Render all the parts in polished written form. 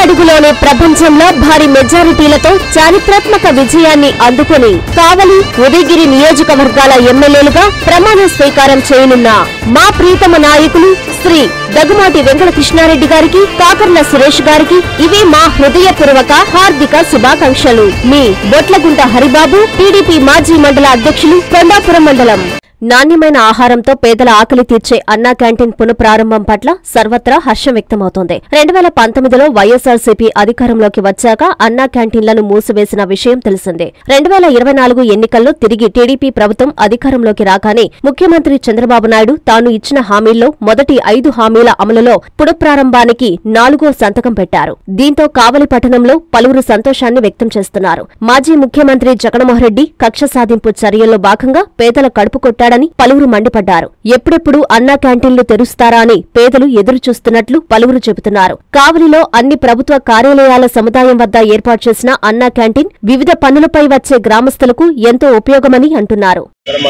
అడుగులోనే ప్రపంచంలో భారీ మెజారిటీలతో చారిత్రాత్మక విజయాన్ని అందుకుని కావలి, ఉదయగిరి నియోజకవర్గాల ఎమ్మెల్యేలుగా ప్రమాణ స్వీకారం చేయనున్న మా ప్రీతమ నాయకులు శ్రీ దగ్గుమాటి వెంకట కృష్ణారెడ్డి గారికి, కాకర్ల సురేష్ గారికి ఇవే మా హృదయపూర్వక హార్దిక శుభాకాంక్షలు. మీ బొట్లగుంట హరిబాబు, టీడీపీ మాజీ మండల అధ్యక్షులు, కొండాపురం మండలం. నాణ్యమైన ఆహారంతో పేదల ఆకలి తీర్చే అన్నా క్యాంటీన్ పునఃప్రారంభం పట్ల సర్వత్రా హర్షం వ్యక్తమవుతోంది. 2019లో వైఎస్ఆర్సీపీ అధికారంలోకి వచ్చాక అన్నా క్యాంటీన్లను మూసివేసిన విషయం తెలిసిందే. 2024 ఎన్నికల్లో తిరిగి టీడీపీ ప్రభుత్వం అధికారంలోకి రాగానే ముఖ్యమంత్రి చంద్రబాబు నాయుడు తాను ఇచ్చిన హామీల్లో మొదటి 5 హామీల అమలులో పునఃప్రారంభానికి 4వ సంతకం పెట్టారు. దీంతో కావలి పట్టణంలో పలువురు సంతోషాన్ని వ్యక్తం చేస్తున్నారు. మాజీ ముఖ్యమంత్రి జగన్మోహన్ రెడ్డి కక్ష సాధింపు చర్యల్లో భాగంగా పేదల కడుపు కొట్టారు పలువురు మండిపడ్డారు. ఎప్పుడెప్పుడు అన్నా క్యాంటీన్లు తెరుస్తారా అని పేదలు ఎదురుచూస్తున్నట్లు పలువురు చెబుతున్నారు. కావలిలో అన్ని ప్రభుత్వ కార్యాలయాల సముదాయం వద్ద ఏర్పాటు చేసిన అన్నా క్యాంటీన్ వివిధ పనులపై వచ్చే గ్రామస్తులకు ఎంతో ఉపయోగమని అంటున్నారు.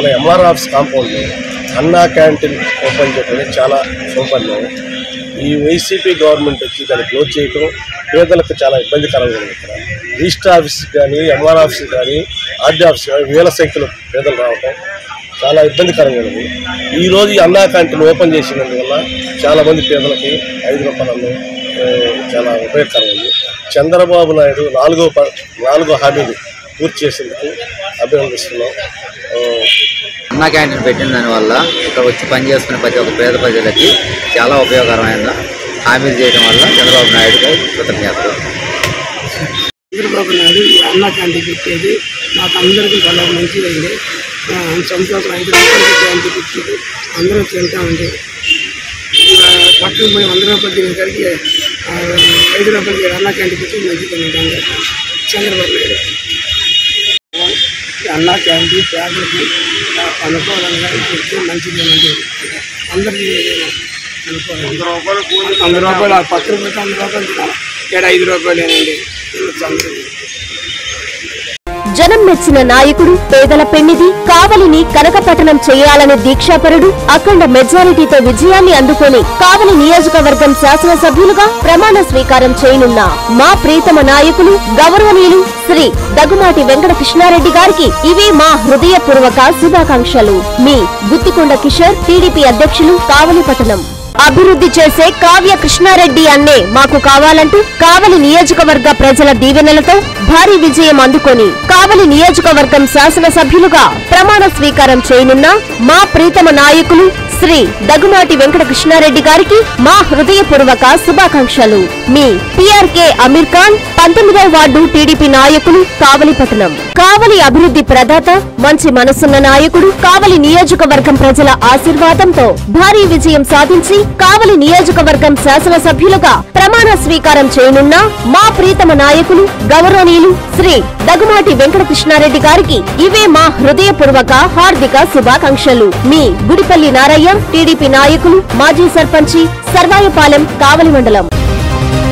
ఈ వైసీపీ గవర్నమెంట్ వచ్చి దాన్ని క్లోజ్ చేయటం పేదలకు చాలా ఇబ్బందికరంగా ఉంది. ఇక్కడ రిజిస్టర్ ఆఫీస్ కానీ, ఎంఆర్ ఆఫీస్ కానీ, ఆర్డీ ఆఫీస్ కానీ వేల సంఖ్యలో పేదలు రావటం చాలా ఇబ్బందికరంగా ఉంది. ఈరోజు ఈ అన్నా క్యాంటీన్ ఓపెన్ చేసినందువల్ల చాలామంది పేదలకి 5 రూపాయలు చాలా ఉపయోగకరంగా ఉంది. చంద్రబాబు నాయుడు 4వ హామీని పూర్తి చేసేందుకు అభినందిస్తున్నాం. అన్నా క్యాంటీన్ పెట్టిన దానివల్ల ఇక్కడ వచ్చి పనిచేస్తున్న ప్రతి ఒక్క పేద ప్రజలకి చాలా ఉపయోగకరమైన హామీలు చేయడం వల్ల చంద్రబాబు నాయుడుపై కృతజ్ఞతలు. చంద్రబాబు నాయుడు ఈ అన్నా క్యాంటీన్ పెట్టేది మాకు అందరికీ చాలా మంచిదండి. సంవత్సరం 5 రూపాయలకి క్యాంటీన్ పెట్టేది అందరూ తింటా ఉండేది. పట్టణం పోయి 100 రూపాయలు తినేసరికి 5 రూపాయలకి అన్నా క్యాంటీన్ పెట్టి మంచిదండి అందరికీ. చంద్రబాబు నాయుడు అన్నా క్యాంటీన్ పేదలకి అనుకూలంగా పెడితే మంచిదేనండి. అందరికీ అనుకూలంగా 100 రూపాయలు 10 రూపాయలు 100 రూపాయలు తినాలి. 5 రూపాయలేనండి. జనం మెచ్చిన నాయకుడు, పేదల పెన్నిధి, కావలిని కనకపట్టణం చేయాలనే దీక్షాపరుడు, అఖండ మెజారిటీతో విజయాన్ని అందుకొని కావలి నియోజకవర్గం శాసనసభ్యులుగా ప్రమాణ స్వీకారం చేయనున్న మా ప్రీతమ నాయకులు గౌరవనీయులు శ్రీ దగ్గుమాటి వెంకట కృష్ణారెడ్డి గారికి ఇవే మా హృదయపూర్వక శుభాకాంక్షలు. మీ గుత్తికొండ కిషోర్, టీడీపీ అధ్యక్షులు, కావలి పట్టణం. అభివృద్ధి చేసే కావ్య కృష్ణారెడ్డి అన్నే మాకు కావాలంటూ కావలి నియోజకవర్గ ప్రజల దీవెనలతో భారీ విజయం అందుకొని కావలి నియోజకవర్గం శాసనసభ్యులుగా ప్రమాణ స్వీకారం చేయనున్న మా ప్రీతమ నాయకులు శ్రీ దగ్గుమాటి వెంకట కృష్ణారెడ్డి గారికి మా హృదయపూర్వక శుభాకాంక్షలు. మీ PRK అమీర్ ఖాన్, 19వ వార్డు టీడీపీ నాయకులు, కావలి పట్టణం. కావలి అభివృద్ధి ప్రదాత, మంచి మనసున్న నాయకుడు, కావలి నియోజకవర్గం ప్రజల ఆశీర్వాదంతో భారీ విజయం సాధించి కావలి నియోజకవర్గం శాసనసభ్యులుగా ప్రమాణ స్వీకారం చేయనున్న మా ప్రీతమ నాయకులు గౌరవనీయులు శ్రీ దగ్గుమాటి వెంకట కృష్ణారెడ్డి గారికి ఇవే మా హృదయపూర్వక హార్దిక శుభాకాంక్షలు. మీ గుడిపల్లి నారయ్య, టీడీపీ నాయకులు, మాజీ సర్పంచి, సర్వాయపాలెం, కావలి మండలం.